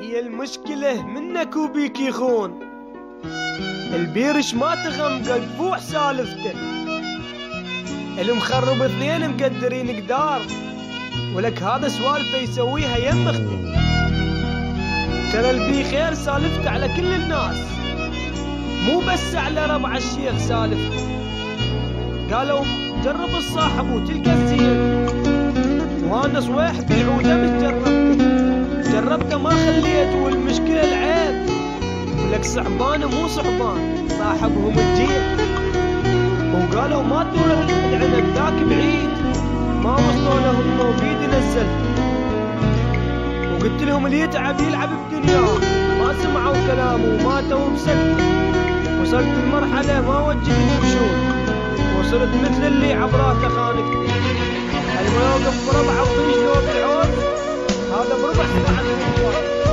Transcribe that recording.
هي المشكلة منك وبيك يخون، البيرش ما تغمقك فوح سالفته، المخرب اثنين مقدرين قدار، ولك هذا سوالفه يسويها يم اخته. ترى البي خير سالفته على كل الناس، مو بس على ربع الشيخ سالفته. قالوا جرب الصاحب وتلقى الزين، وانا صويح بالعوده مش جربته ما خليت، والمشكله العيب لك صحبان مو صحبان صاحبهم الجيل. وقالوا ما تروح العنب ذاك بعيد، ما وصلوا لهم وبيدي نزلت، وقلت لهم اللي يتعب يلعب بدنياه، ما سمعوا كلامه وماتوا بسكت. وصلت المرحله ما وجهني بشون، وصرت مثل اللي عبراته خانقتني. الموقف بربع وطيش لو بالعود، هذا بربع ساعه.